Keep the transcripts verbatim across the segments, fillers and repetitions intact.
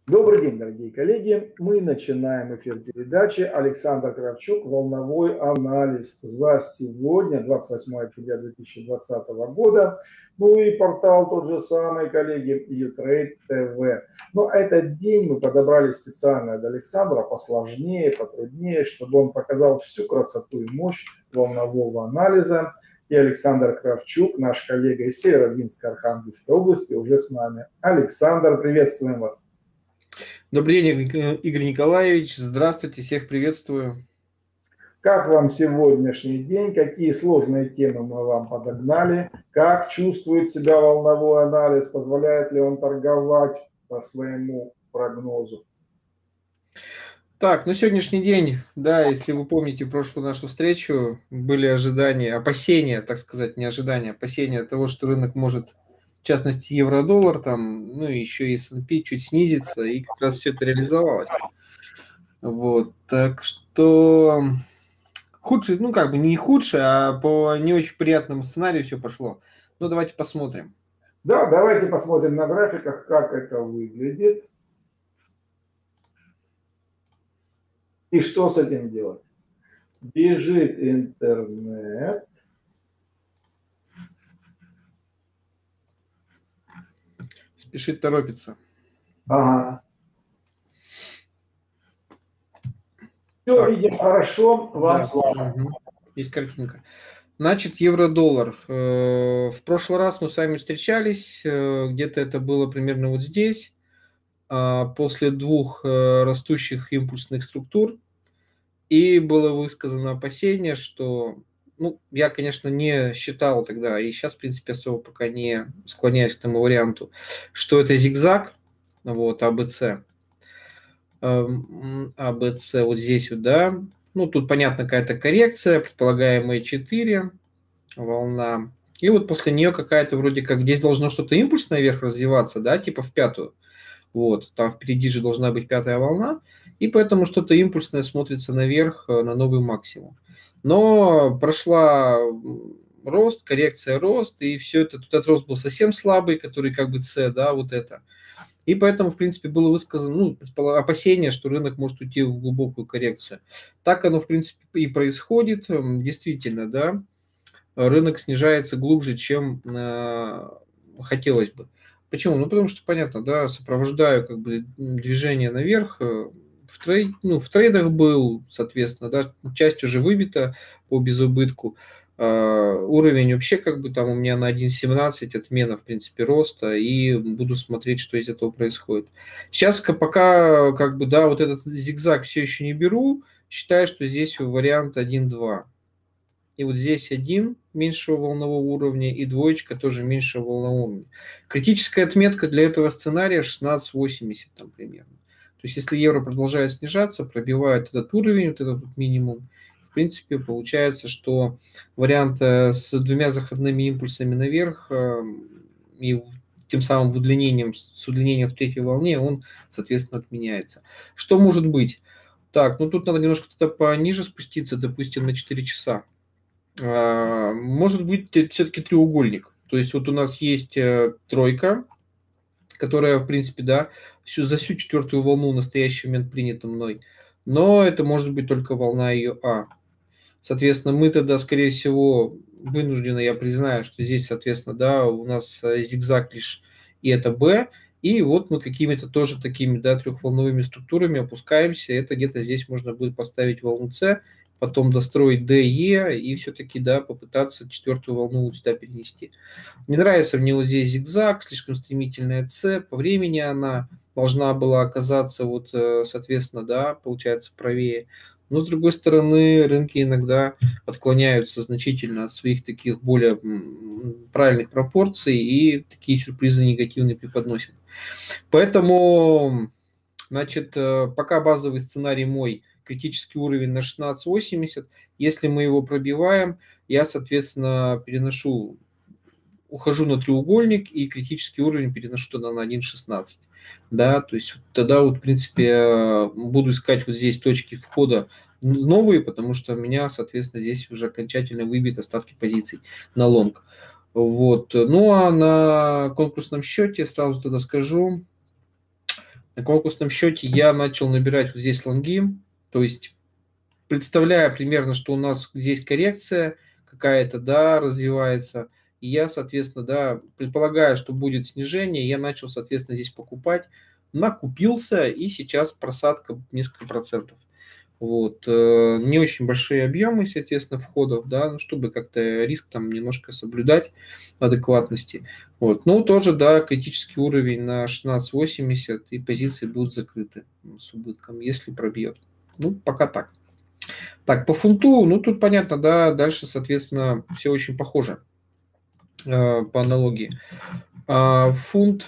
Добрый день, дорогие коллеги. Мы начинаем эфир передачи. Александр Кравчук, волновой анализ за сегодня, двадцать восьмое октября две тысячи двадцатого года. Ну и портал тот же самый, коллеги, Utrade тэ вэ. Но этот день мы подобрали специально для Александра, посложнее, потруднее, чтобы он показал всю красоту и мощь волнового анализа. И Александр Кравчук, наш коллега из Северодвинской Архангельской области, уже с нами. Александр, приветствуем вас. Добрый день, Игорь Николаевич. Здравствуйте, всех приветствую. Как вам сегодняшний день? Какие сложные темы мы вам подогнали? Как чувствует себя волновой анализ? Позволяет ли он торговать по своему прогнозу? Так, ну сегодняшний день, да, если вы помните прошлую нашу встречу, были ожидания, опасения, так сказать, не ожидания, опасения того, что рынок может, в частности, евро-доллар, там, ну и еще и эс энд пи чуть снизится, и как раз все это реализовалось. Вот, так что худшее, ну как бы не худшее, а по не очень приятному сценарию все пошло. Ну давайте посмотрим. Да, давайте посмотрим на графиках, как это выглядит. И что с этим делать? Бежит интернет. Спешит, торопится. Ага. Все Так. видим хорошо, вам Да. слава. Угу. Есть картинка. Значит, евро-доллар. В прошлый раз мы с вами встречались, где-то это было примерно вот здесь, после двух растущих импульсных структур, и было высказано опасение, что, ну, я, конечно, не считал тогда, и сейчас, в принципе, особо пока не склоняюсь к тому варианту, что это зигзаг, вот, а бэ цэ. а бэ цэ вот здесь вот, да, ну, тут, понятно, какая-то коррекция, предполагаемая четыре, волна. И вот после нее какая-то вроде как, здесь должно что-то импульсное вверх развиваться, да, типа в пятую. Вот, там впереди же должна быть пятая волна, и поэтому что-то импульсное смотрится наверх на новый максимум. Но прошла рост, коррекция, рост, и все это, тут этот рост был совсем слабый, который как бы С, да, вот это. И поэтому, в принципе, было высказано, ну, опасение, что рынок может уйти в глубокую коррекцию. Так оно, в принципе, и происходит, действительно, да, рынок снижается глубже, чем э, хотелось бы. Почему? Ну, потому что, понятно, да, сопровождаю как бы движение наверх, в, трейд, ну, в трейдах был, соответственно, да, часть уже выбита по безубытку. Uh, уровень вообще как бы там у меня на один семнадцать, отмена, в принципе, роста, и буду смотреть, что из этого происходит. Сейчас пока как бы, да, вот этот зигзаг все еще не беру, считаю, что здесь вариант один-два. И вот здесь один меньшего волнового уровня и двоечка тоже меньшего волнового уровня. Критическая отметка для этого сценария шестнадцать восемьдесят там примерно. То есть если евро продолжает снижаться, пробивает этот уровень, вот этот вот минимум, в принципе, получается, что вариант с двумя заходными импульсами наверх и тем самым удлинением, с удлинением в третьей волне, он, соответственно, отменяется. Что может быть? Так, ну тут надо немножко пониже спуститься, допустим, на четыре часа. Может быть все-таки треугольник. То есть вот у нас есть тройка, которая, в принципе, да, всю, за всю четвертую волну в настоящий момент принята мной. Но это может быть только волна ее А. Соответственно, мы тогда, скорее всего, вынуждены, я признаю, что здесь, соответственно, да, у нас зигзаг лишь, и это Б. И вот мы какими-то тоже такими, да, трехволновыми структурами опускаемся. Это где-то здесь можно будет поставить волну С, потом достроить дэ е и все-таки, да, попытаться четвертую волну вот сюда перенести. Не нравится мне вот здесь зигзаг, слишком стремительная С, по времени она должна была оказаться вот, соответственно, да, получается правее. Но, с другой стороны, рынки иногда отклоняются значительно от своих таких более правильных пропорций и такие сюрпризы негативные преподносят. Поэтому, значит, пока базовый сценарий мой, критический уровень на шестнадцать восемьдесят. Если мы его пробиваем, я, соответственно, переношу, ухожу на треугольник и критический уровень переношу тогда на один шестнадцать. Да, то есть тогда вот, в принципе, буду искать вот здесь точки входа новые, потому что у меня, соответственно, здесь уже окончательно выбит остатки позиций на лонг. Вот. Ну, а на конкурсном счете, сразу тогда скажу, На конкурсном счете я начал набирать вот здесь лонги, то есть представляя примерно, что у нас здесь коррекция какая-то, да, развивается, и я, соответственно, да, предполагая, что будет снижение, я начал, соответственно, здесь покупать, накупился, и сейчас просадка несколько процентов. Вот. Не очень большие объемы, соответственно, входов, да, ну, чтобы как-то риск там немножко соблюдать адекватности. Вот. Ну, тоже, да, критический уровень на шестнадцать восемьдесят, и позиции будут закрыты с убытком, если пробьет. Ну, пока так. Так, по фунту, ну, тут понятно, да, дальше, соответственно, все очень похоже э, по аналогии. А, фунт,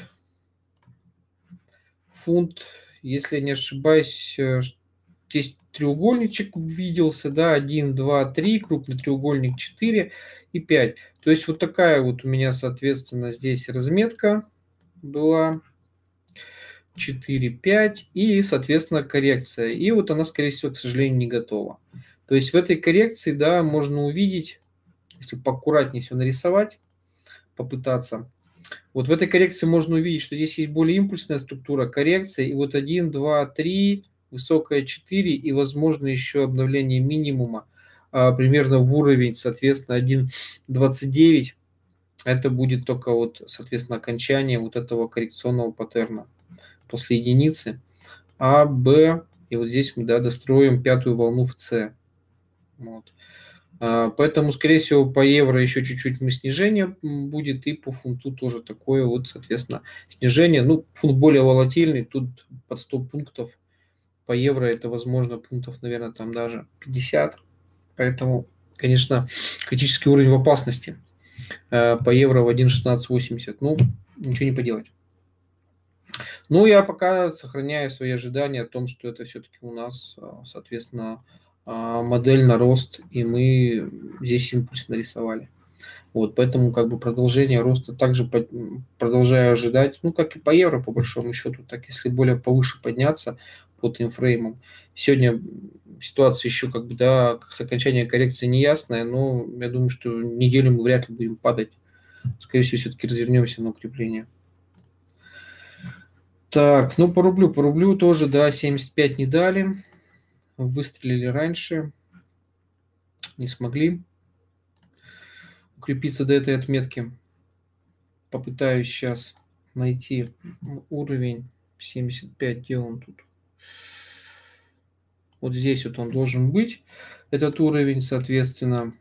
фунт, если я не ошибаюсь, здесь треугольничек виделся, да, один, два, три, крупный треугольник четыре и пять. То есть вот такая вот у меня, соответственно, здесь разметка была четыре, пять и, соответственно, коррекция. И вот она, скорее всего, к сожалению, не готова. То есть в этой коррекции, да, можно увидеть, если поаккуратнее все нарисовать, попытаться. Вот в этой коррекции можно увидеть, что здесь есть более импульсная структура коррекции. И вот один, два, три, высокая четыре и, возможно, еще обновление минимума а, примерно в уровень, соответственно, один двадцать девять. Это будет только вот, соответственно, окончание вот этого коррекционного паттерна после единицы. А, Б, и вот здесь мы, да, достроим пятую волну в С. Вот. Поэтому, скорее всего, по евро еще чуть-чуть снижение будет, и по фунту тоже такое вот, соответственно, снижение. Ну, фунт более волатильный, тут под сто пунктов. По евро это, возможно, пунктов, наверное, там даже пятьдесят. Поэтому, конечно, критический уровень в опасности. По евро в один шестнадцать восемьдесят. Ну, ничего не поделать. Ну, я пока сохраняю свои ожидания о том, что это все-таки у нас, соответственно, модель на рост, и мы здесь импульс нарисовали. Вот, поэтому как бы продолжение роста также под, продолжаю ожидать, ну, как и по евро, по большому счету, так если более повыше подняться по таймфреймам. Сегодня ситуация еще как бы, да, с окончания коррекции неясная, но я думаю, что неделю мы вряд ли будем падать. Скорее всего, все-таки развернемся на укрепление. Так, ну, по рублю, по рублю тоже, да, семьдесят пять не дали. Выстрелили раньше, не смогли укрепиться до этой отметки. Попытаюсь сейчас найти уровень семьдесят пять, где он тут. Вот здесь вот он должен быть, этот уровень, соответственно.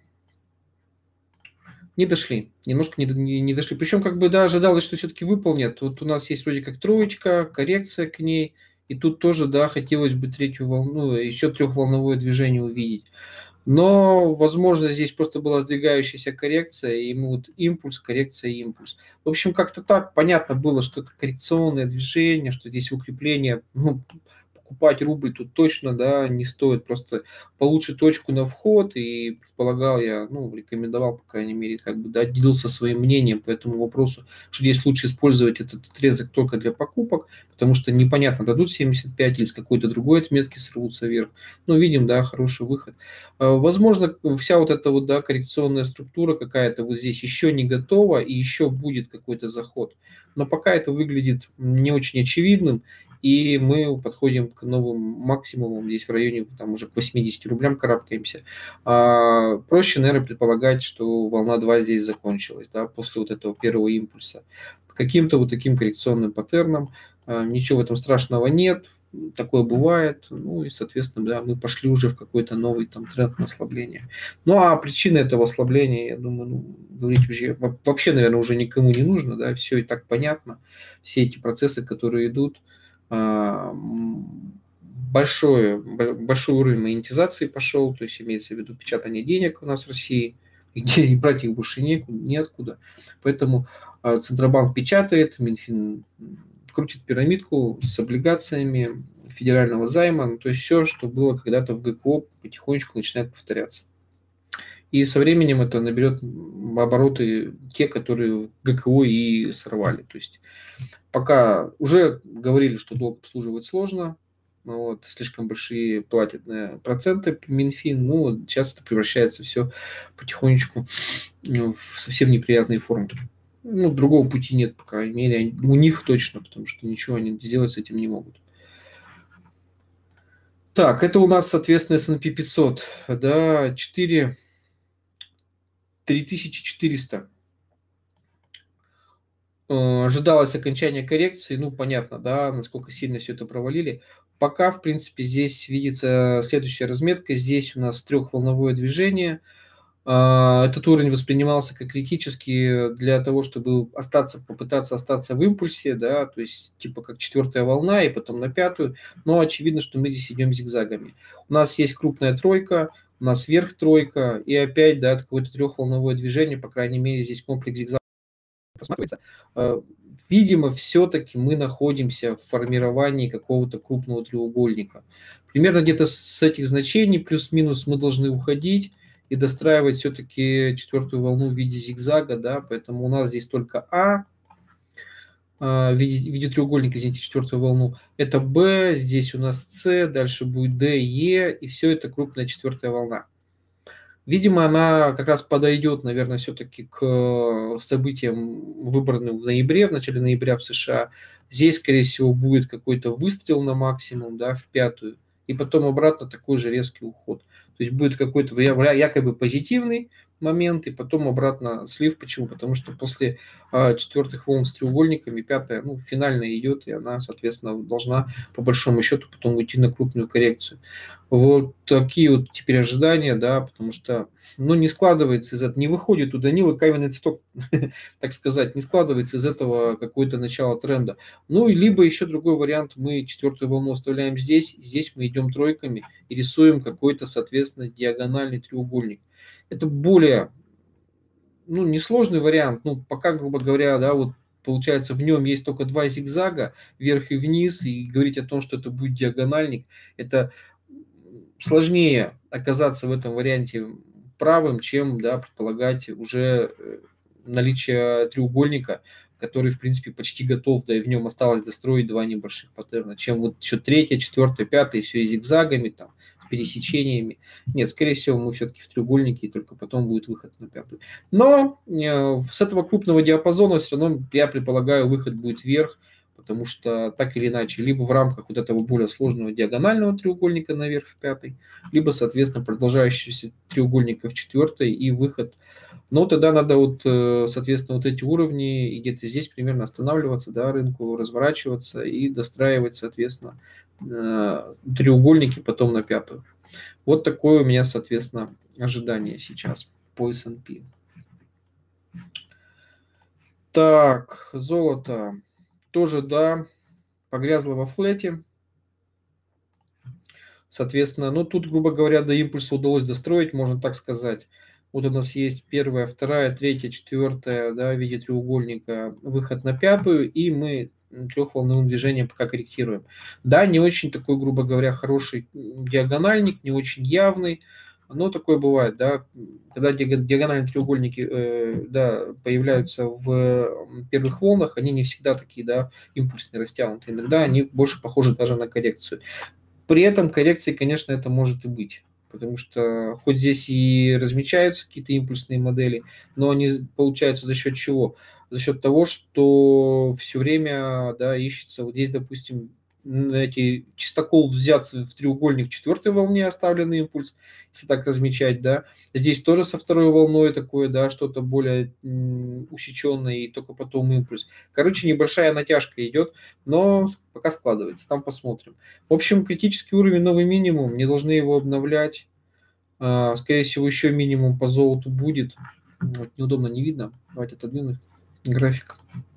Не дошли, немножко не, не, не дошли. Причем, как бы, да, ожидалось, что все-таки выполнят. Вот у нас есть вроде как троечка, коррекция к ней. И тут тоже, да, хотелось бы третью волну, еще трехволновое движение увидеть. Но, возможно, здесь просто была сдвигающаяся коррекция, и ему вот импульс, коррекция, импульс. В общем, как-то так понятно было, что это коррекционное движение, что здесь укрепление, ну, покупать рубль тут точно, да, не стоит. Просто получше точку на вход, и предполагал я, ну, рекомендовал, по крайней мере, как бы, да, делился своим мнением по этому вопросу, что здесь лучше использовать этот отрезок только для покупок, потому что непонятно, дадут семьдесят пять или с какой-то другой отметки срывутся вверх. Ну, видим, да, хороший выход. Возможно, вся вот эта вот, да, коррекционная структура какая-то вот здесь еще не готова, и еще будет какой-то заход. Но пока это выглядит не очень очевидным, и мы подходим к новым максимумам, здесь в районе там уже к восьмидесяти рублям карабкаемся. А, проще, наверное, предполагать, что волна два здесь закончилась, да, после вот этого первого импульса. По каким-то вот таким коррекционным паттернам, а, ничего в этом страшного нет, такое бывает, ну и, соответственно, да, мы пошли уже в какой-то новый там тренд на ослабление. Ну, а причина этого ослабления, я думаю, ну, говорить вообще, вообще, наверное, уже никому не нужно, да, все и так понятно, все эти процессы, которые идут, большой, большой уровень монетизации пошел, то есть имеется в виду печатание денег у нас в России, где брать их больше некуда, неоткуда. Поэтому Центробанк печатает, Минфин крутит пирамидку с облигациями федерального займа, ну, то есть все, что было когда-то в ГКО, потихонечку начинает повторяться. И со временем это наберет обороты те, которые ГКО и сорвали. То есть пока уже говорили, что долг обслуживать сложно, вот, слишком большие платят проценты Минфин, ну, сейчас это превращается все потихонечку, ну, в совсем неприятные формы. Ну, другого пути нет, по крайней мере, у них точно, потому что ничего они сделать с этим не могут. Так, это у нас, соответственно, эс энд пи пятьсот, да, четыре, три тысячи четыреста. Ожидалось окончание коррекции, ну, понятно, да, насколько сильно все это провалили. Пока, в принципе, здесь видится следующая разметка. Здесь у нас трехволновое движение. Этот уровень воспринимался как критический для того, чтобы остаться, попытаться остаться в импульсе, да, то есть типа как четвертая волна и потом на пятую. Но очевидно, что мы здесь идем зигзагами. У нас есть крупная тройка, у нас вверх тройка и опять, да, какое-то трехволновое движение, по крайней мере, здесь комплекс зигзагов просматривается. Видимо, все-таки мы находимся в формировании какого-то крупного треугольника. Примерно где-то с этих значений плюс-минус мы должны уходить и достраивать все-таки четвертую волну в виде зигзага, да, поэтому у нас здесь только А в виде, в виде треугольника, извините, четвертую волну. Это Б, здесь у нас С, дальше будет Д, Е, и все это крупная четвертая волна. Видимо, она как раз подойдет, наверное, все-таки к событиям, выбранным в ноябре, в начале ноября в США. Здесь, скорее всего, будет какой-то выстрел на максимум, да, в пятую, и потом обратно такой же резкий уход. То есть будет какой-то якобы позитивный момент, и потом обратно слив. Почему? Потому что после а, четвертых волн с треугольниками пятая, ну, финальная идет, и она, соответственно, должна по большому счету потом уйти на крупную коррекцию. Вот такие вот теперь ожидания, да, потому что, ну, не складывается из этого, не выходит у Данила каменный цветок, так сказать, не складывается из этого какое-то начало тренда. Ну, и либо еще другой вариант, мы четвертую волну оставляем здесь, здесь мы идем тройками и рисуем какой-то, соответственно, диагональный треугольник. Это более, ну, несложный вариант, ну, пока, грубо говоря, да, вот получается, в нем есть только два зигзага, вверх и вниз, и говорить о том, что это будет диагональник, это сложнее оказаться в этом варианте правым, чем, да, предполагать уже наличие треугольника, который, в принципе, почти готов, да, и в нем осталось достроить два небольших паттерна, чем вот еще третья, четвертая, пятая, все и зигзагами, там, с пересечениями. Нет, скорее всего, мы все-таки в треугольнике, и только потом будет выход на пятую. Но э, с этого крупного диапазона все равно, я предполагаю, выход будет вверх, потому что так или иначе, либо в рамках вот этого более сложного диагонального треугольника наверх в пятой, либо, соответственно, продолжающегося треугольника в четвертой и выход. Но тогда надо вот, соответственно, вот эти уровни и где-то здесь примерно останавливаться, да, рынку, разворачиваться и достраивать, соответственно, треугольники потом на пятую. Вот такое у меня, соответственно, ожидание сейчас по эс энд пи. Так, золото. Тоже, да, погрязло во флете. Соответственно, ну тут, грубо говоря, до импульса удалось достроить, можно так сказать. Вот у нас есть первая, вторая, третья, четвертая, да, в виде треугольника, выход на пятую, и мы трехволновым движением пока корректируем. Да, не очень такой, грубо говоря, хороший диагональник, не очень явный, но такое бывает, да, когда диагональные треугольники, э, да, появляются в первых волнах, они не всегда такие, да, импульсные, растянутые, иногда они больше похожи даже на коррекцию. При этом коррекции, конечно, это может и быть, потому что хоть здесь и размечаются какие-то импульсные модели, но они получаются за счет чего? За счет того, что все время, да, ищется, вот здесь, допустим, эти чистокол взят в треугольник в четвертой волне, оставленный импульс, если так размечать, да. Здесь тоже со второй волной такое, да, что-то более усеченное, и только потом импульс. Короче, небольшая натяжка идет, но пока складывается, там посмотрим. В общем, критический уровень новый минимум, не должны его обновлять. Скорее всего, еще минимум по золоту будет. Вот, неудобно, не видно. Давайте отодвинуть график.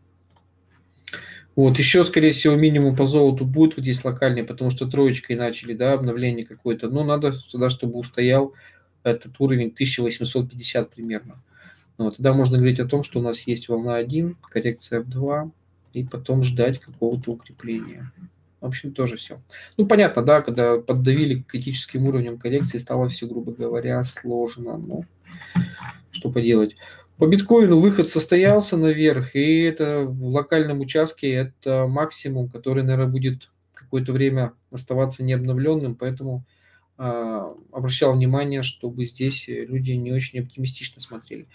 Вот, еще, скорее всего, минимум по золоту будет вот здесь локальный, потому что троечкой начали, да, обновление какое-то. Но надо сюда, чтобы устоял этот уровень тысяча восемьсот пятьдесят примерно. Вот, тогда можно говорить о том, что у нас есть волна один, коррекция эф два, и потом ждать какого-то укрепления. В общем, тоже все. Ну, понятно, да, когда поддавили критическим уровнем коррекции, стало все, грубо говоря, сложно. Но что поделать. По биткоину выход состоялся наверх, и это в локальном участке это максимум, который, наверное, будет какое-то время оставаться необновленным, поэтому э, обращал внимание, чтобы здесь люди не очень оптимистично смотрели.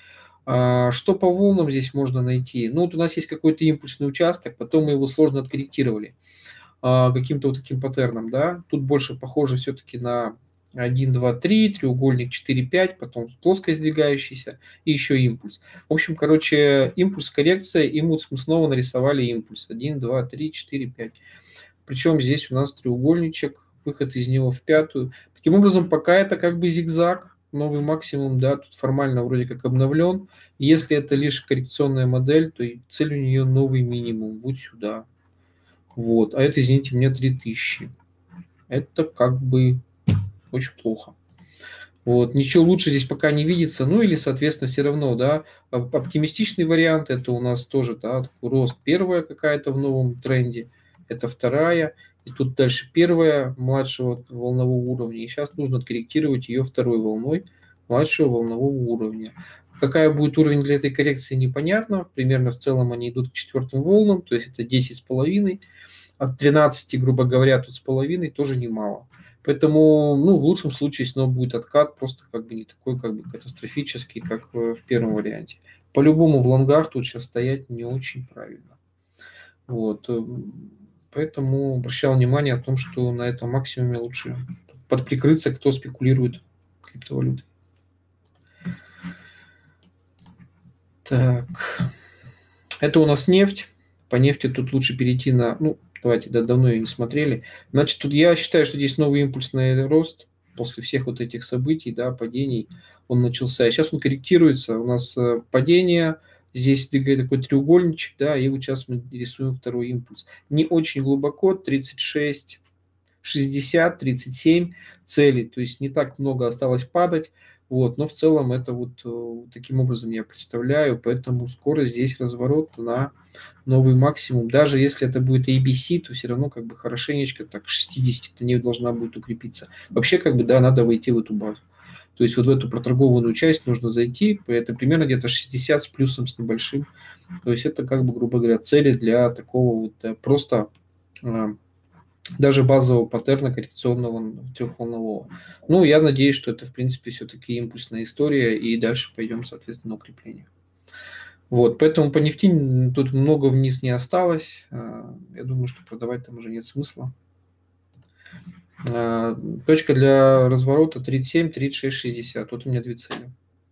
Что по волнам здесь можно найти? Ну, вот у нас есть какой-то импульсный участок, потом мы его сложно откорректировали каким-то вот таким паттерном, да. Тут больше похоже все-таки на один, два, три, треугольник четыре, пять, потом плоско сдвигающийся и еще импульс. В общем, короче, импульс, коррекция, импульс, мы снова нарисовали импульс. один, два, три, четыре, пять. Причем здесь у нас треугольничек, выход из него в пятую. Таким образом, пока это как бы зигзаг, новый максимум, да, тут формально вроде как обновлен. Если это лишь коррекционная модель, то цель у нее новый минимум, вот сюда. Вот, а это, извините, у меня три тысячи. Это как бы очень плохо. Вот, ничего лучше здесь пока не видится. Ну или, соответственно, все равно, да, оптимистичный вариант, это у нас тоже, да, такой рост первая какая-то в новом тренде, это вторая, и тут дальше первая младшего волнового уровня, и сейчас нужно откорректировать ее второй волной младшего волнового уровня. Какая будет уровень для этой коррекции, непонятно. Примерно в целом они идут к четвертым волнам, то есть это десять с половиной. От тринадцати, грубо говоря, тут с половиной тоже немало. Поэтому, ну, в лучшем случае снова будет откат, просто как бы не такой как бы катастрофический, как в первом варианте. По-любому в лонгах тут сейчас стоять не очень правильно. Вот. Поэтому обращал внимание о том, что на этом максимуме лучше подприкрыться, кто спекулирует криптовалютой. Так, это у нас нефть. По нефти тут лучше перейти на, ну, давайте, да, давно ее не смотрели. Значит, тут я считаю, что здесь новый импульсный рост после всех вот этих событий, да, падений, он начался. И сейчас он корректируется. У нас падение, здесь такой треугольничек, да, и вот сейчас мы рисуем второй импульс. Не очень глубоко, тридцать шесть, шестьдесят, тридцать семь целей, то есть не так много осталось падать. Вот, но в целом это вот таким образом я представляю, поэтому скоро здесь разворот на новый максимум. Даже если это будет эй би си, то все равно как бы хорошенечко так к шестидесяти не должна будет укрепиться. Вообще как бы, да, надо войти в эту базу. То есть вот в эту проторгованную часть нужно зайти, это примерно где-то шестьдесят с плюсом, с небольшим. То есть это как бы, грубо говоря, цели для такого вот да, просто даже базового паттерна коррекционного трехволнового. Ну, я надеюсь, что это, в принципе, все-таки импульсная история, и дальше пойдем, соответственно, на укрепление. Вот, поэтому по нефти тут много вниз не осталось. Я думаю, что продавать там уже нет смысла. Точка для разворота тридцать семь, тридцать шесть, шестьдесят. Тут у меня две цели.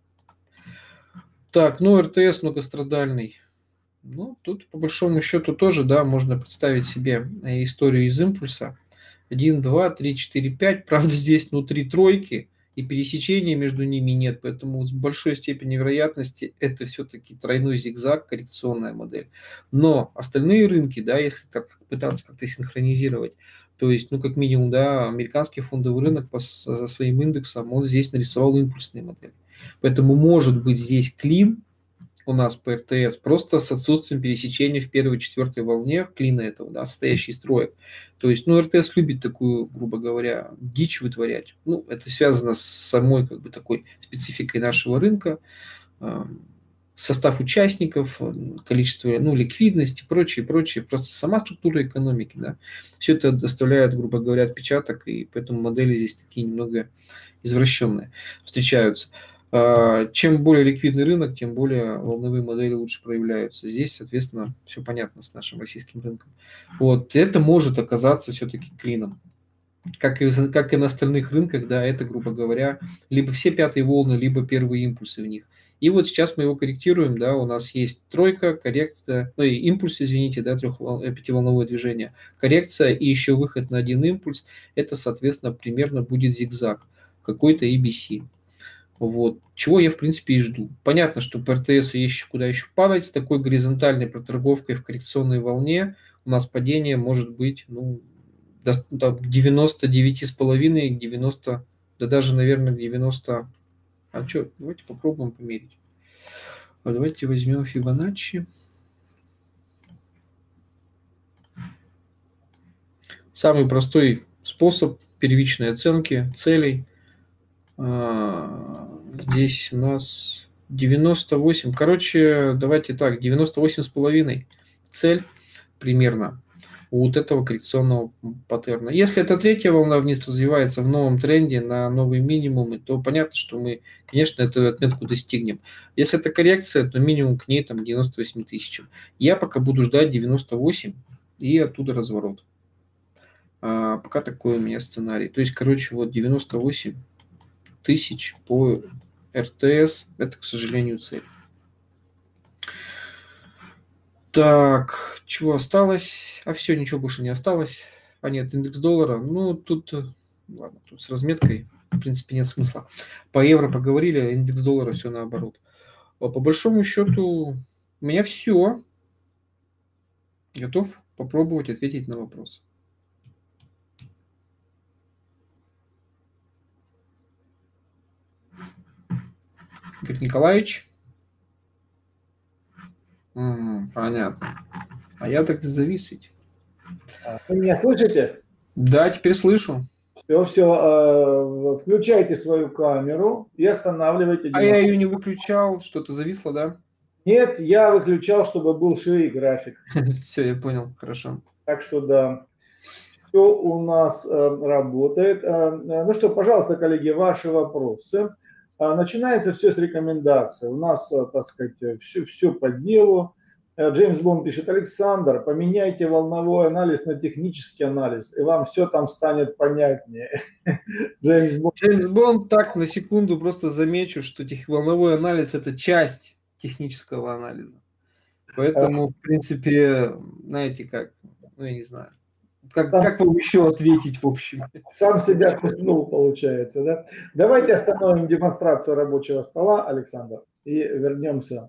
Так, ну, эр тэ эс многострадальный. Ну, тут по большому счету тоже, да, можно представить себе историю из импульса. один, два, три, четыре, пять. Правда, здесь внутри тройки, и пересечения между ними нет, поэтому с большой степенью вероятности это все-таки тройной зигзаг, коррекционная модель. Но остальные рынки, да, если так пытаться как-то синхронизировать, то есть, ну, как минимум, да, американский фондовый рынок по со своим индексам, он здесь нарисовал импульсные модели. Поэтому может быть здесь клин у нас по эр тэ эс просто с отсутствием пересечения в первой и четвертой волне клина этого, да, состоящий из троек. То есть, ну, эр тэ эс любит такую, грубо говоря, дичь вытворять. Ну, это связано с самой, как бы, такой спецификой нашего рынка, состав участников, количество, ну, ликвидности, прочее, прочее, просто сама структура экономики, да. Все это доставляет, грубо говоря, отпечаток, и поэтому модели здесь такие немного извращенные встречаются. Чем более ликвидный рынок, тем более волновые модели лучше проявляются. Здесь, соответственно, все понятно с нашим российским рынком. Вот. Это может оказаться все-таки клином. Как и, как и на остальных рынках, да, это, грубо говоря, либо все пятые волны, либо первые импульсы в них. И вот сейчас мы его корректируем, да, у нас есть тройка, коррекция, ну и импульс, извините, да, трехвол... пятиволновое движение, коррекция и еще выход на один импульс, это, соответственно, примерно будет зигзаг, какой-то эй би си. Вот. Чего я, в принципе, и жду. Понятно, что по эр тэ эс есть еще куда еще падать. С такой горизонтальной проторговкой в коррекционной волне у нас падение может быть, ну, до, к девяноста девяти с половиной, к девяноста, да даже, наверное, к девяноста. А что, давайте попробуем померить. А давайте возьмем Фибоначчи. Самый простой способ первичной оценки целей. Здесь у нас девяносто восемь. Короче, давайте так, девяносто восемь с половиной цель примерно вот этого коррекционного паттерна. Если это третья волна вниз развивается в новом тренде на новые минимумы, то понятно, что мы, конечно, эту отметку достигнем. Если это коррекция, то минимум к ней там девяносто восемь тысяч. Я пока буду ждать девяносто восемь и оттуда разворот. А, пока такой у меня сценарий. То есть, короче, вот девяносто восемь тысяч по эр тэ эс, это, к сожалению, цель. Так, чего осталось? А все, ничего больше не осталось. А нет, индекс доллара. Ну, тут, ладно, тут с разметкой, в принципе, нет смысла. По евро поговорили, а индекс доллара все наоборот. А по большому счету, у меня все. Готов попробовать ответить на вопрос. Игорь Николаевич? Угу, понятно. А я так и завис ведь. Вы меня слышите? Да, теперь слышу. Все, все, включайте свою камеру и останавливайте. А я ее не выключал, что-то зависло, да? Нет, я выключал, чтобы был шире график. Все, я понял, хорошо. Так что да, все у нас работает. Ну что, пожалуйста, коллеги, ваши вопросы. Начинается все с рекомендаций. У нас, так сказать, все, все по делу. Джеймс Бонд пишет: Александр, поменяйте волновой анализ на технический анализ, и вам все там станет понятнее. Джеймс Бонд. Джеймс Бонд, так, на секунду просто замечу, что тех, волновой анализ – это часть технического анализа. Поэтому, в принципе, знаете как, ну, я не знаю, как, сам, как вам еще ответить, в общем? Сам себя куснул, получается, да? Давайте остановим демонстрацию рабочего стола, Александр, и вернемся.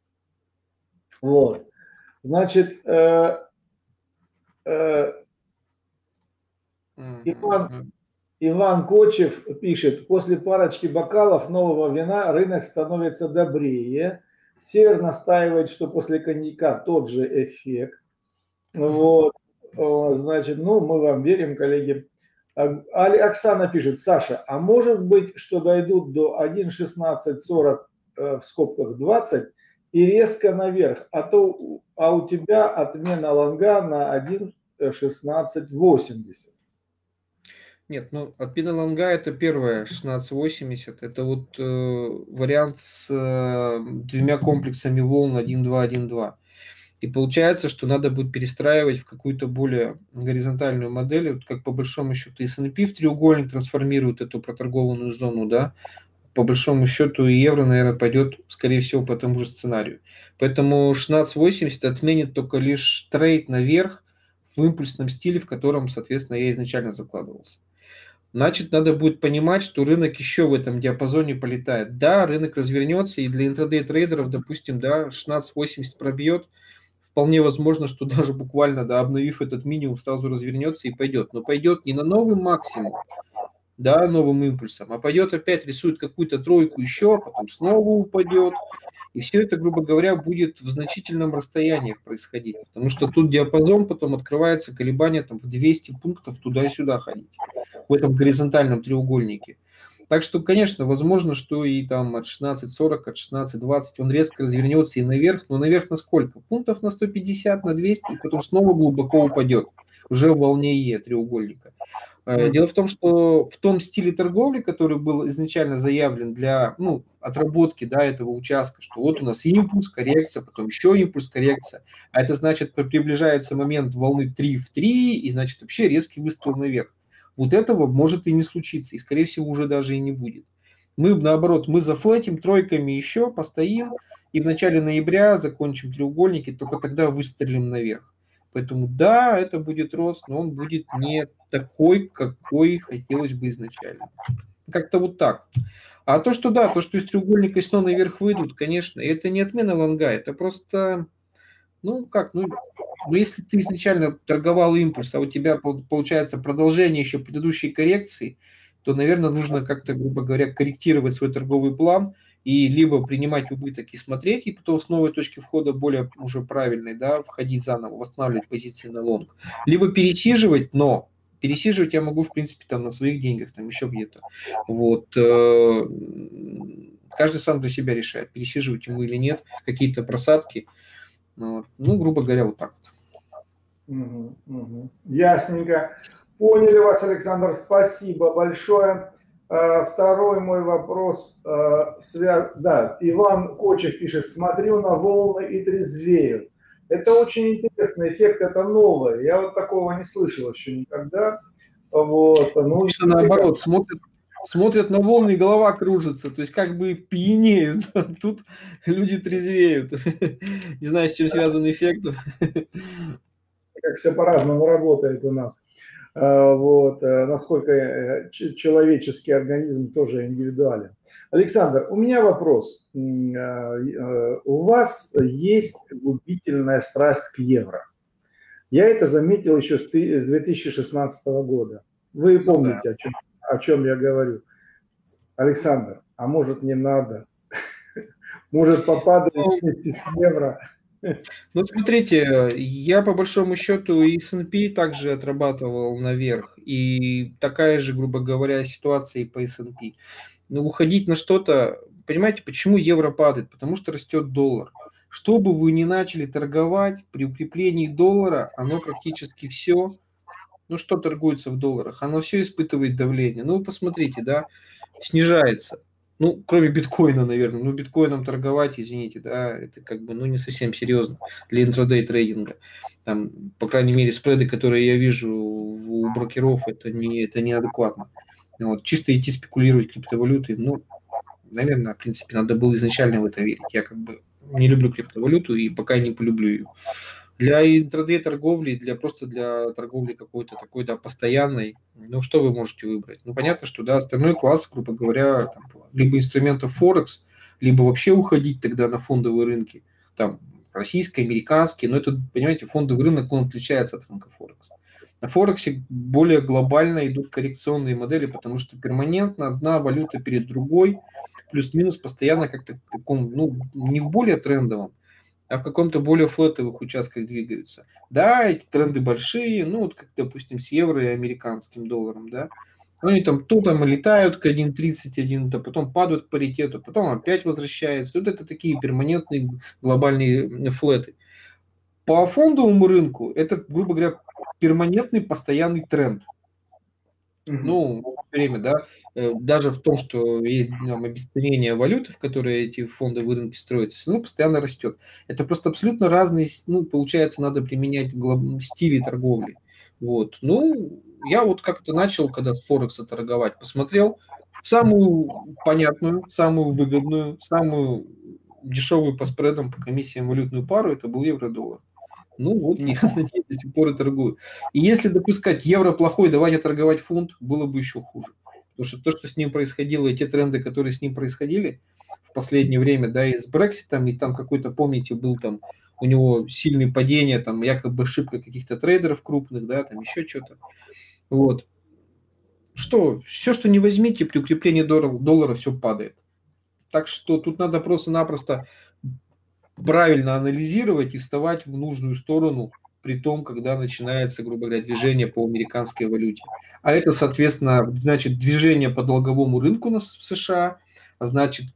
Вот. Значит, э, э, Иван, Иван Кочев пишет: после парочки бокалов нового вина рынок становится добрее. Север настаивает, что после коньяка тот же эффект. Вот. Значит, ну, мы вам верим, коллеги. Оксана пишет: Саша, а может быть, что дойдут до один шестнадцать сорок в скобках двадцать и резко наверх, а то а у тебя отмена лонга на один шестнадцать восемьдесят. Нет, ну отмена лонга это первое, шестнадцать восемьдесят. Это вот э, вариант с э, двумя комплексами волн один два один два. И получается, что надо будет перестраивать в какую-то более горизонтальную модель, вот как по большому счету эс энд пи в треугольник трансформирует эту проторгованную зону, да, по большому счету и евро, наверное, пойдет, скорее всего, по тому же сценарию. Поэтому шестнадцать восемьдесят отменит только лишь трейд наверх в импульсном стиле, в котором, соответственно, я изначально закладывался. Значит, надо будет понимать, что рынок еще в этом диапазоне полетает. Да, рынок развернется, и для интрадей трейдеров, допустим, да, шестнадцать восемьдесят пробьет. Вполне возможно, что даже буквально, да, обновив этот минимум, сразу развернется и пойдет. Но пойдет не на новый максимум, да, новым импульсом, а пойдет опять, рисует какую-то тройку еще, потом снова упадет. И все это, грубо говоря, будет в значительном расстоянии происходить. Потому что тут диапазон потом открывается, колебания там в двести пунктов туда-сюда ходить. В этом горизонтальном треугольнике. Так что, конечно, возможно, что и там от шестнадцать сорок, от шестнадцать двадцать он резко развернется и наверх. Но наверх на сколько? Пунктов на сто пятьдесят, на двести, и потом снова глубоко упадет. Уже в волне Е треугольника. Дело в том, что в том стиле торговли, который был изначально заявлен для ну, отработки да, этого участка, что вот у нас импульс, коррекция, потом еще импульс, коррекция, а это значит, приближается момент волны три в три, и значит вообще резкий выстрел наверх. Вот этого может и не случиться, и скорее всего уже даже и не будет. Мы наоборот, мы зафлетим тройками еще, постоим, и в начале ноября закончим треугольники, только тогда выстрелим наверх. Поэтому да, это будет рост, но он будет не такой, какой хотелось бы изначально. Как-то вот так. А то, что да, то, что из треугольника снова наверх выйдут, конечно, это не отмена лонга, это просто, ну как, ну, ну если ты изначально торговал импульс, а у тебя получается продолжение еще предыдущей коррекции, то, наверное, нужно как-то, грубо говоря, корректировать свой торговый план и либо принимать убыток и смотреть, и потом с новой точки входа более уже правильной, да, входить заново, восстанавливать позиции на лонг, либо пересиживать, но пересиживать я могу, в принципе, там на своих деньгах, там еще где-то. Вот. Каждый сам для себя решает, пересиживать ему или нет, какие-то просадки. Ну, грубо говоря, вот так вот. Угу, угу. Ясненько. Поняли вас, Александр, спасибо большое. Второй мой вопрос, связ... да, Иван Кочев пишет, смотрю на волны и трезвею. Это очень интересный эффект, это новое. Я вот такого не слышал еще никогда. Вот. Ну, что наоборот, смотрят, смотрят на волны и голова кружится, то есть как бы пьянеют, тут люди трезвеют. Не знаю, с чем связан эффект. Как все по-разному работает у нас. Вот, насколько человеческий организм тоже индивидуален. Александр, у меня вопрос. У вас есть губительная страсть к евро. Я это заметил еще с две тысячи шестнадцатого года. Вы помните, ну, да. о, чем, о чем я говорю. Александр, а может не надо? Может попадать вместе с евро? Ну, смотрите, я по большому счету и эс энд пи также отрабатывал наверх. И такая же, грубо говоря, ситуация и по эс энд пи. Но уходить на что-то, понимаете, почему евро падает? Потому что растет доллар. Что бы вы ни начали торговать, при укреплении доллара, оно практически все, ну что торгуется в долларах, оно все испытывает давление. Ну, вы посмотрите, да, снижается. Ну, кроме биткоина, наверное. Ну, биткоином торговать, извините, да, это как бы, ну, не совсем серьезно для интрадей трейдинга. Там, по крайней мере, спреды, которые я вижу у брокеров, это не, это неадекватно. Вот, чисто идти спекулировать криптовалютой, ну, наверное, в принципе, надо было изначально в это верить. Я как бы не люблю криптовалюту и пока не полюблю ее. Для интрадей торговли, для просто для торговли какой-то такой, да, постоянной, ну, что вы можете выбрать? Ну, понятно, что, да, остальной класс, грубо говоря, там, либо инструментов Форекс, либо вообще уходить тогда на фондовые рынки, там, российские, американские, но это, понимаете, фондовый рынок, он отличается от рынка Форекс. На Форексе более глобально идут коррекционные модели, потому что перманентно одна валюта перед другой, плюс-минус постоянно как-то в таком, ну, не в более трендовом, а в каком-то более флетовых участках двигаются. Да, эти тренды большие, ну, вот как, допустим, с евро и американским долларом, да, они там то там летают к один тридцать один, да потом падают к паритету, потом опять возвращаются. Вот это такие перманентные глобальные флеты. По фондовому рынку это, грубо говоря, перманентный постоянный тренд. Mm-hmm. Ну, время, да, даже в том, что есть там, обесценение валюты, в которой эти фондовые рынки строятся, все равно постоянно растет. Это просто абсолютно разные, ну, получается, надо применять стили торговли. Вот. Ну, я вот как-то начал, когда с Форекса торговать, посмотрел самую понятную, самую выгодную, самую дешевую по спредам, по комиссиям валютную пару, это был евро-доллар. Ну вот, я на ней до сих пор и торгую. И если допускать евро плохой, давайте торговать фунт, было бы еще хуже. Потому что то, что с ним происходило, и те тренды, которые с ним происходили в последнее время, да, и с Брекситом, и там какой-то, помните, был там у него сильные падения, там якобы ошибка каких-то трейдеров крупных, да, там еще что-то. Вот. Что, все, что не возьмите, при укреплении доллара, доллара все падает. Так что тут надо просто-напросто правильно анализировать и вставать в нужную сторону при том, когда начинается, грубо говоря, движение по американской валюте. А это, соответственно, значит движение по долговому рынку в США, а значит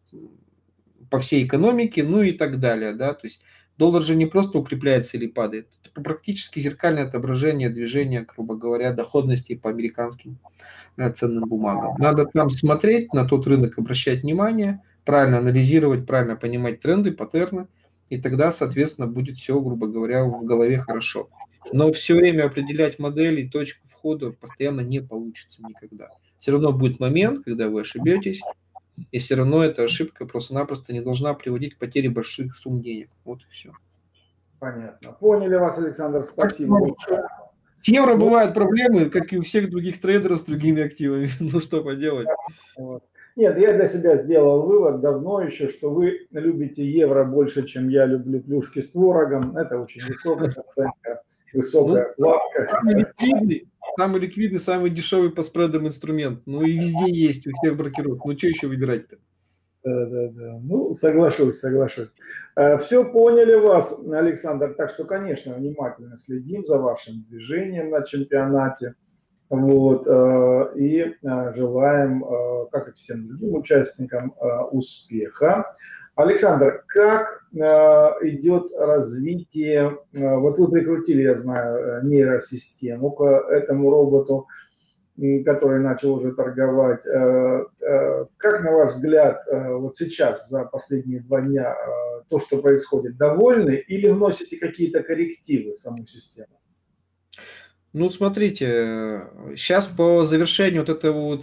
по всей экономике, ну и так далее. Да? То есть доллар же не просто укрепляется или падает, это практически зеркальное отображение движения, грубо говоря, доходности по американским ценным бумагам. Надо там смотреть на тот рынок, обращать внимание, правильно анализировать, правильно понимать тренды, паттерны, и тогда, соответственно, будет все, грубо говоря, в голове хорошо. Но все время определять модель и точку входа постоянно не получится никогда. Все равно будет момент, когда вы ошибетесь, и все равно эта ошибка просто-напросто не должна приводить к потере больших сумм денег. Вот и все. Понятно. Поняли вас, Александр, спасибо большое. С евро ну, бывают проблемы, как и у всех других трейдеров с другими активами. Ну что поделать? Нет, я для себя сделал вывод давно еще, что вы любите евро больше, чем я люблю плюшки с творогом. Это очень высокая оценка, высокая плавка. Самый ликвидный, самый ликвидный, самый дешевый по спредам инструмент. Ну и везде есть, у всех брокеров. Ну что еще выбирать-то? Да, да, да. Ну, соглашусь, соглашусь. Все поняли вас, Александр. Так что, конечно, внимательно следим за вашим движением на чемпионате. Вот, и желаем, как и всем другим участникам, успеха. Александр, как э, идет развитие, э, вот вы прикрутили, я знаю, нейросистему к этому роботу, который начал уже торговать. Как, на ваш взгляд, вот сейчас, за последние два дня, то, что происходит, довольны или вносите какие-то коррективы в саму систему? Ну, смотрите, сейчас по завершению вот этого вот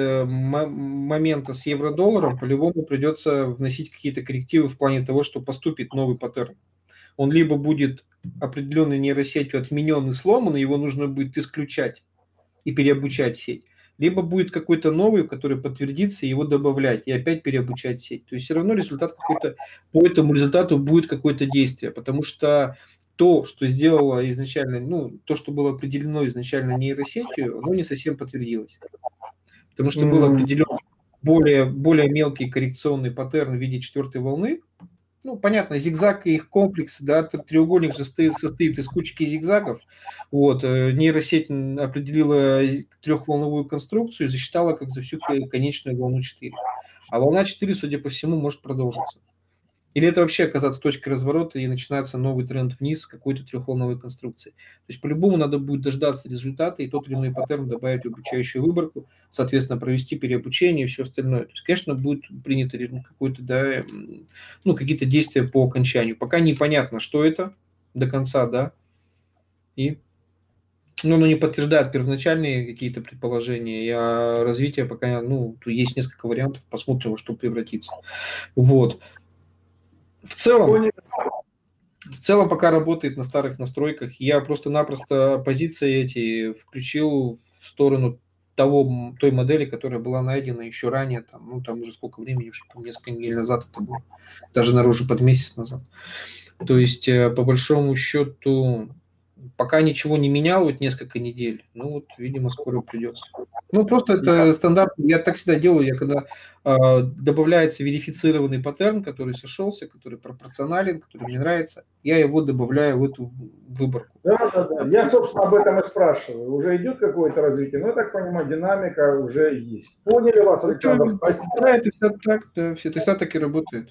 момента с евро-долларом по-любому придется вносить какие-то коррективы в плане того, что поступит новый паттерн. Он либо будет определенной нейросетью отменен и сломан, и его нужно будет исключать и переобучать сеть, либо будет какой-то новый, который подтвердится, и его добавлять, и опять переобучать сеть. То есть все равно результат какой-то, по этому результату будет какое-то действие, потому что то, что сделало изначально, ну, то, что было определено изначально нейросетью, оно не совсем подтвердилось. Потому что был определен более, более мелкий коррекционный паттерн в виде четвертой волны. Ну, понятно, зигзаг и их комплекс, да, треугольник же состоит, состоит из кучки зигзагов. Вот, нейросеть определила трехволновую конструкцию и засчитала как за всю конечную волну четыре. А волна четыре, судя по всему, может продолжиться. Или это вообще оказаться точкой разворота и начинается новый тренд вниз какой-то трехволновой конструкции. То есть по-любому надо будет дождаться результата и тот или иной паттерн добавить в обучающую выборку, соответственно, провести переобучение и все остальное. То есть, конечно, будет принято какое-то, да, ну, какие-то действия по окончанию. Пока непонятно, что это до конца, да, и ну, оно не подтверждает первоначальные какие-то предположения, а развитие пока, ну, есть несколько вариантов, посмотрим, во что превратится. Вот. В целом, в целом пока работает на старых настройках. Я просто-напросто позиции эти включил в сторону того, той модели, которая была найдена еще ранее, там, ну, там уже сколько времени, уже несколько недель назад это было, даже наружу под месяц назад. То есть, по большому счету, пока ничего не менял вот несколько недель, ну вот, видимо, скоро придется. Ну, просто это стандарт. Я так всегда делаю, я когда э, добавляется верифицированный паттерн, который сошелся, который пропорционален, который мне нравится, я его добавляю в эту выборку. Да, да, да. Я, собственно, об этом и спрашиваю. Уже идет какое-то развитие, но я так понимаю, динамика уже есть. Поняли вас, Александр? Спасибо. Да, это все так, да, все, это все так и работает.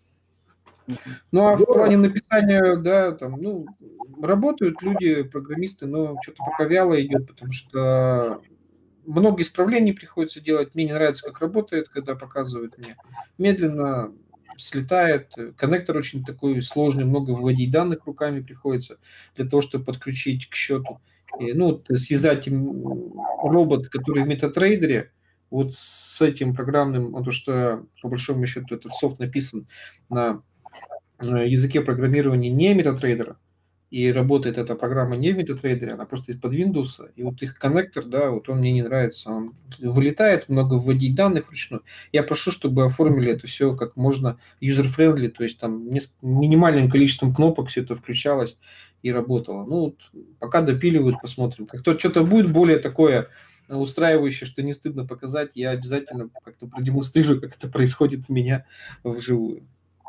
Ну, а в плане написания, да, там, ну, работают люди, программисты, но что-то пока вяло идет, потому что много исправлений приходится делать. Мне не нравится, как работает, когда показывают мне. Медленно слетает. Коннектор очень такой сложный, много вводить данных руками приходится для того, чтобы подключить к счету. И, ну, связать робот, который в MetaTrader, вот с этим программным, потому что, по большому счету, этот софт написан на языке программирования не MetaTrader, и работает эта программа не в MetaTrader, она просто из-под Windows, и вот их коннектор, да, вот он мне не нравится, он вылетает, много вводить данных вручную. Я прошу, чтобы оформили это все как можно user-friendly, то есть там минимальным количеством кнопок все это включалось и работало. Ну, вот пока допиливают, посмотрим. Как то что-то будет более такое устраивающее, что не стыдно показать, я обязательно как-то продемонстрирую, как это происходит у меня вживую.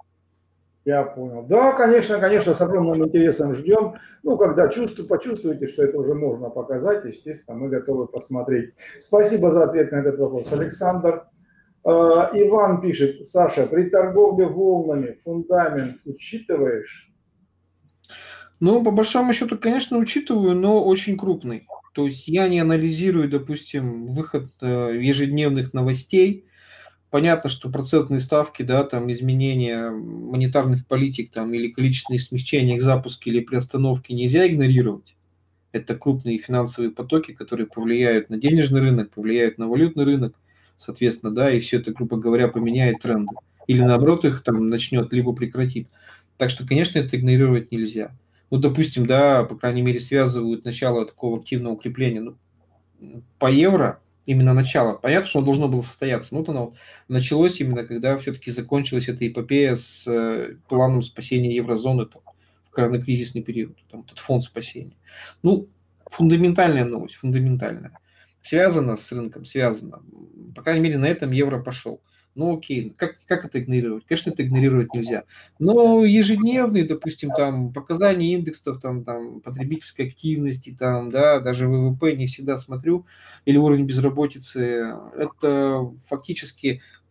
Я понял. Да, конечно, конечно, с огромным интересом ждем. Ну, когда чувствуете, почувствуете, что это уже можно показать, естественно, мы готовы посмотреть. Спасибо за ответ на этот вопрос, Александр. Иван пишет: Саша, при торговле волнами фундамент учитываешь? Ну, по большому счету, конечно, учитываю, но очень крупный. То есть я не анализирую, допустим, выход ежедневных новостей. Понятно, что процентные ставки, да, там изменения монетарных политик там, или количественные смещения их запуска или приостановки нельзя игнорировать. Это крупные финансовые потоки, которые повлияют на денежный рынок, повлияют на валютный рынок, соответственно, да, и все это, грубо говоря, поменяет тренды. Или наоборот их там начнет, либо прекратит. Так что, конечно, это игнорировать нельзя. Ну, допустим, да, по крайней мере, связывают начало такого активного укрепления ну, по евро, именно начало. Понятно, что оно должно было состояться. Но вот оно началось именно, когда все-таки закончилась эта эпопея с э, планом спасения еврозоны там, в коронакризисный период. Там, этот фонд спасения. Ну, фундаментальная новость, фундаментальная. Связано с рынком, связано. По крайней мере, на этом евро пошел. Ну окей, как, как это игнорировать? Конечно, это игнорировать нельзя. Но ежедневные, допустим, там показания индексов, там, там потребительской активности, там, да, даже ВВП не всегда смотрю, или уровень безработицы, это фактически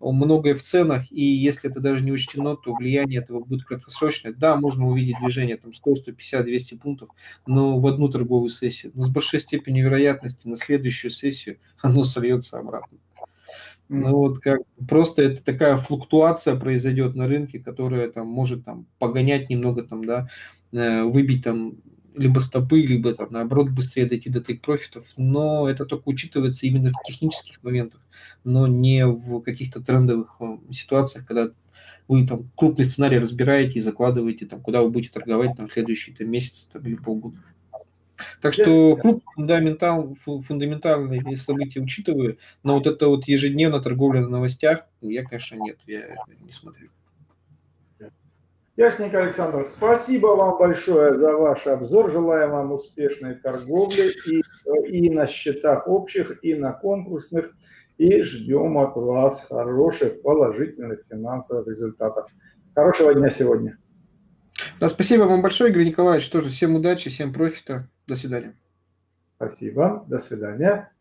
многое в ценах, и если это даже не учтено, то влияние этого будет краткосрочное. Да, можно увидеть движение там сто, сто пятьдесят, двести пунктов, но в одну торговую сессию. Но с большой степенью вероятности на следующую сессию оно сольется обратно. Ну вот как просто это такая флуктуация произойдет на рынке, которая там может там погонять немного там, да, выбить там либо стопы, либо там наоборот быстрее дойти до тейк-профитов, но это только учитывается именно в технических моментах, но не в каких-то трендовых ситуациях, когда вы там крупный сценарий разбираете и закладываете, там, куда вы будете торговать там, в следующий там, месяц там, или полгода. Так что крупные фундаментал, фундаментальные события учитываю, но вот это вот ежедневно торговля на новостях, я, конечно, нет, я не смотрю. Ясненько, Александр. Спасибо вам большое за ваш обзор. Желаем вам успешной торговли и, и на счетах общих, и на конкурсных. И ждем от вас хороших, положительных финансовых результатов. Хорошего дня сегодня. Да, спасибо вам большое, Игорь Николаевич. Тоже всем удачи, всем профита. До свидания. Спасибо. До свидания.